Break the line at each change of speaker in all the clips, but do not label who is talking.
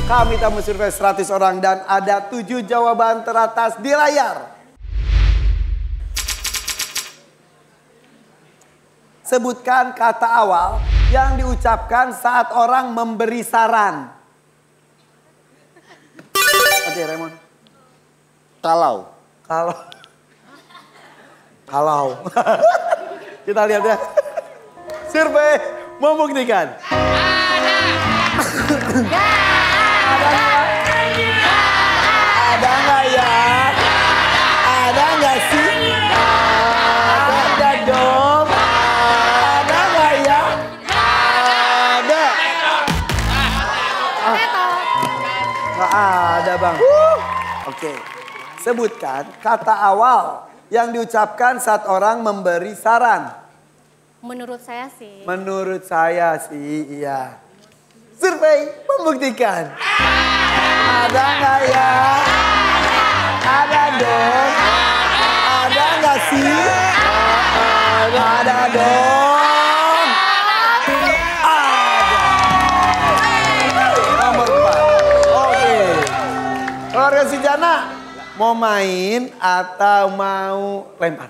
Kami tamu survei 100 orang dan ada 7 jawaban teratas di layar. Sebutkan kata awal yang diucapkan saat orang memberi saran. Oke, Raymond.
Kalau.
Kita lihat ya. Survei membuktikan. Ada nggak ya? Ada nggak sih? Ada dong. Ada nggak ya? Ada. Nggak ada, Bang. Oke. Sebutkan kata awal yang diucapkan saat orang memberi saran.
Menurut saya sih.
Menurut saya sih, iya. Survei membuktikan. Ada nggak ya? Ada dong. Ada nggak sih? Ada dong. Ada. Nomor 4. Oke. Keluarga Sujana, mau main atau mau lempar?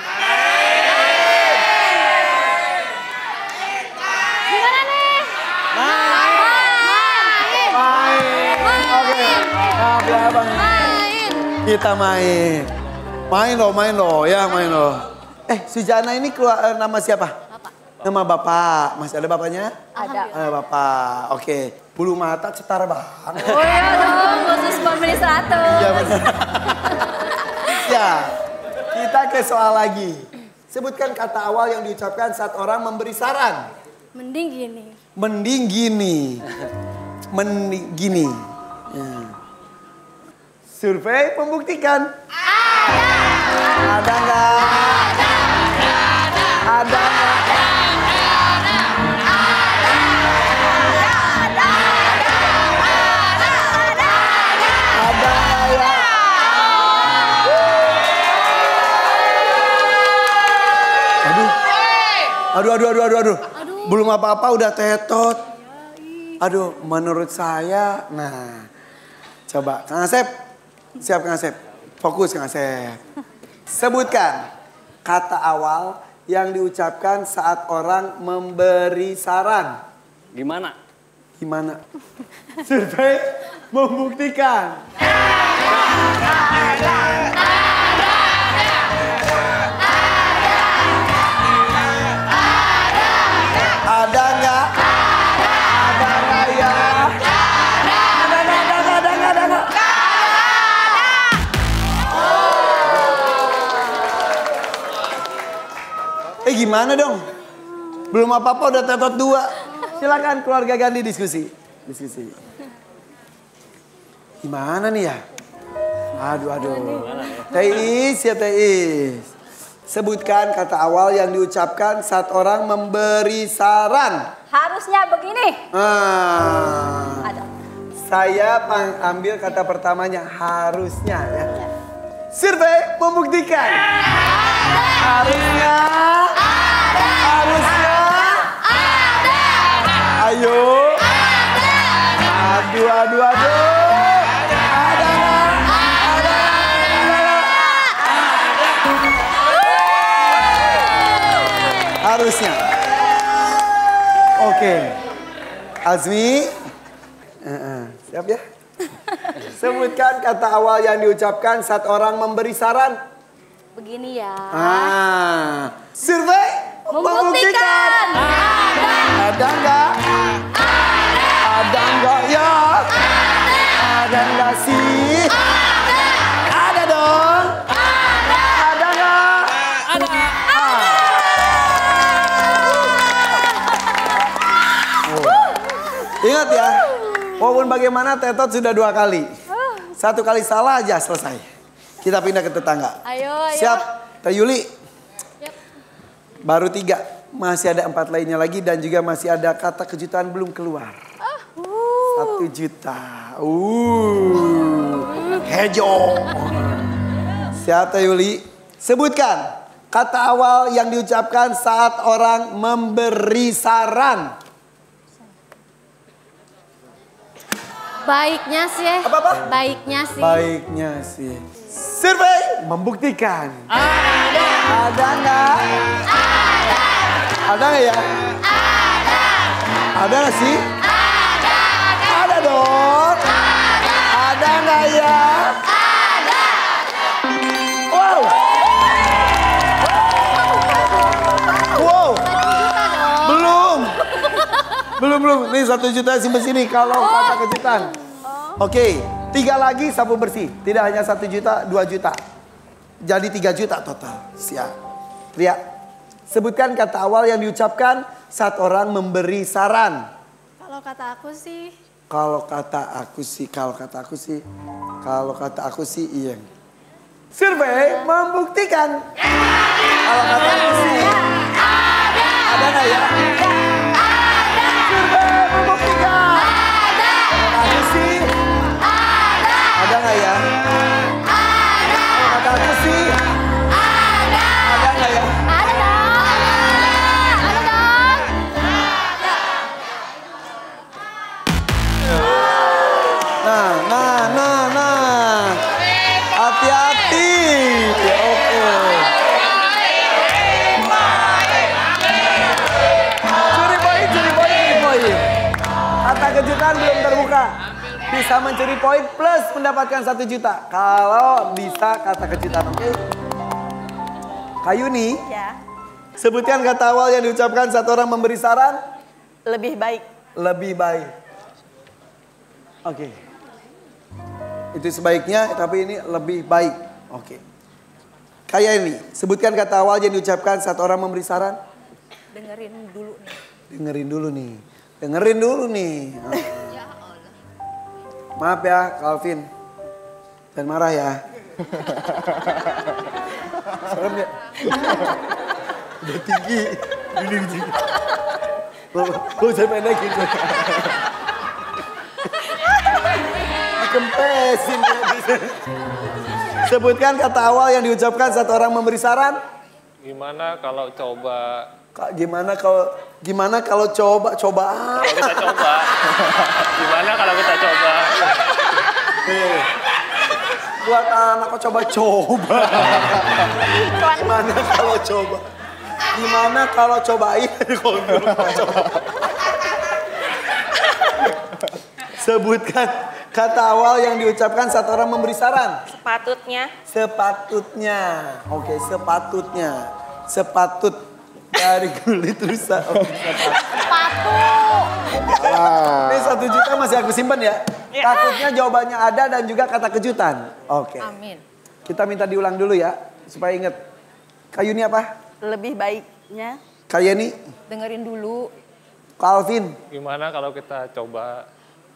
Kita main. Main loh. Ya main loh. Sujana ini keluar nama siapa?
Bapak.
Nama bapak. Masih ada bapaknya?
Ada.
Ada bapak. Oke. Bulu mata cetar banget.
Oh iya dong, khusus pembeli 100.
Ya benar. Ya. Kita ke soal lagi. Sebutkan kata awal yang diucapkan saat orang memberi saran.
Mending gini.
Mending gini. Mending gini. Ya. Survei membuktikan. Ada nggak? Ada nggak? Ada ya? Aduh. Belum apa-apa udah tetot. Aduh, menurut saya, nah, coba Kang Asep. Siap Kang Asep, fokus Kang Asep. Sebutkan kata awal yang diucapkan saat orang memberi saran.
Gimana?
Survei membuktikan. Ada nggak? Ada nggak ya? Ada nggak? Gimana dong? Belum apa-apa udah tetot 2. Silakan keluarga Gandhi diskusi. Gimana nih ya? Aduh. Teis. Sebutkan kata awal yang diucapkan saat orang memberi saran.
Harusnya begini.
Ada. Saya ambil kata pertamanya harusnya ya. Survei membuktikan. Harusnya. Ayo. Aduh. Ada. Harusnya. Oke. Azmi. Siap ya? Sebutkan kata awal yang diucapkan saat orang memberi saran.
Begini ya.
Survei membuktikan. Ada nggak? Ada nggak ya? Ada nggak sih? Ada dong. Ada nggak? Ada. Ingat ya, walaupun bagaimana tetot sudah 2 kali. 1 kali salah aja selesai. Kita pindah ke tetangga.
Ayo.
Siap, Teh Yuli. Baru 3, masih ada 4 lainnya lagi dan juga masih ada kata kejutan belum keluar. 1 juta. Hejo. Siap Teh Yuli. Sebutkan kata awal yang diucapkan saat orang memberi saran.
Baiknya sih.
Apa-apa?
Baiknya sih.
Baiknya sih. Survei membuktikan. Ada nggak? Ada nggak ya? Ada nggak sih? Ada dong. Ada nggak ya? Wow. Wow. Belum. Nih 1 juta simpen sini kalau kata kejutan. Oke, 3 lagi sapu bersih. Tidak hanya 1 juta, 2 juta. Jadi 3 juta total. Siap. Lihat. Sebutkan kata awal yang diucapkan saat orang memberi saran.
Kalau kata aku sih.
Kalau kata aku sih iya. Survei membuktikan. Kalau kata aku sih. Ada nggak ya? Survei membuktikan. Kalau aku sih. Ada nggak ya? Kalau kata aku sih. Ada nggak ya?
Ada dong. Ada dong.
Nah. Hati-hati. Oke. Curi poin. Kata kejutan belum terbuka. Bisa mencuri poin plus mendapatkan 1 juta. Kalau bisa kata kejutan, oke? Kayuni,
Ya,
sebutkan kata awal yang diucapkan saat orang memberi saran.
lebih baik.
Lebih baik. Oke. Itu sebaiknya, tapi ini lebih baik. Oke. Kayak ini, sebutkan kata awal yang diucapkan saat orang memberi saran.
Dengerin dulu nih.
Dengerin dulu nih. Maaf ya, Calvin. Jangan marah ya. Serem ya. Udah tinggi. Ini tinggi. Gue usah pendek gitu. Dikempesin. Sebutkan kata awal yang diucapkan saat orang memberi saran.
Gimana kalau coba?
Gimana kalau coba
Kalau kita coba. Gimana kalau kita coba?
Buat anak kok coba. Gimana kalau cobain? Sebutkan kata awal yang diucapkan saat orang memberi saran. Sepatutnya. Oke, sepatut dari kulit rusa.
Sepatu.
Ini 1 juta masih aku simpan ya. Takutnya jawabannya ada dan juga kata kejutan. Oke.
Amin.
Kita minta diulang dulu ya supaya inget. Kayuni apa?
Lebih baiknya
Kayuni?
dengerin dulu.
Calvin?
Gimana kalau kita coba?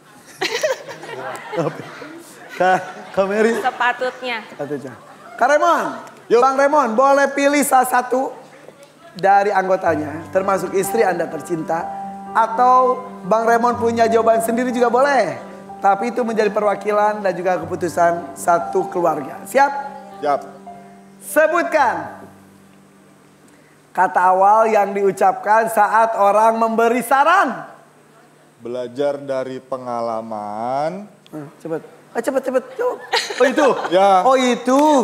Kak Mary?
Sepatutnya.
Kak Remon? Bang Remon boleh pilih salah satu dari anggotanya. Termasuk istri Anda tercinta. Atau Bang Remon punya jawaban sendiri juga boleh. Tapi itu menjadi perwakilan dan juga keputusan satu keluarga. Siap?
Siap.
Sebutkan kata awal yang diucapkan saat orang memberi saran.
Belajar dari pengalaman.
Cepet. Cepet. Oh itu?
Ya.
Oh itu.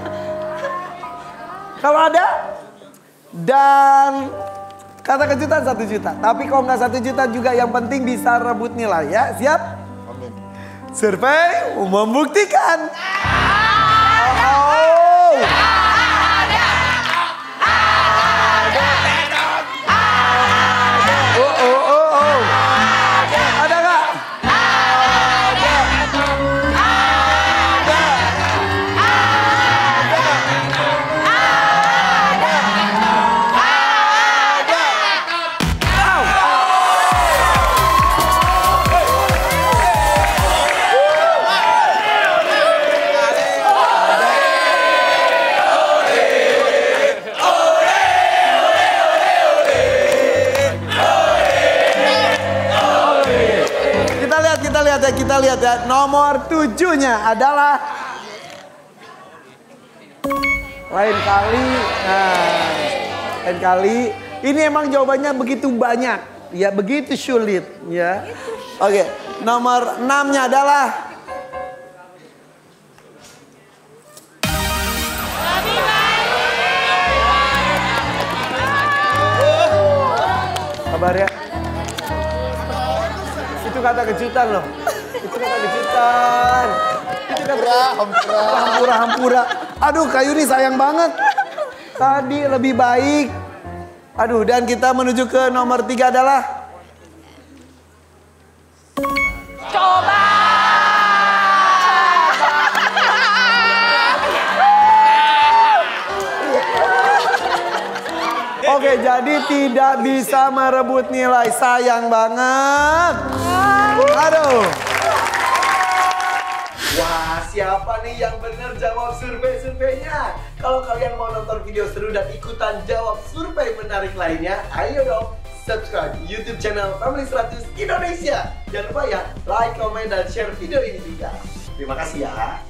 Kalau ada. Dan kata kejutan 1 juta. Tapi kalau nggak 1 juta juga yang penting bisa rebut nilai ya. Siap?
Amin.
Survei membuktikan. Ada nggak? Kita lihat ya, nomor 7-nya adalah lain kali. Ini emang jawabannya begitu banyak, ya begitu sulit, ya. Oke, Nomor 6-nya adalah kabar ya. Itu kata kejutan loh. Itu kata kejutan. Itu kata hampura. Aduh, Kak Yuni sayang banget. Tadi lebih baik. Aduh, dan kita menuju ke nomor 3 adalah
Coba.
Oke, jadi tidak bisa merebut nilai. Sayang banget. Aduh. Wah, siapa nih yang benar jawab survei-surveinya? Kalau kalian mau nonton video seru dan ikutan jawab survei menarik lainnya, ayo dong subscribe YouTube channel Family 100 Indonesia. Jangan lupa ya, like, comment, dan share video ini juga. Terima kasih ya.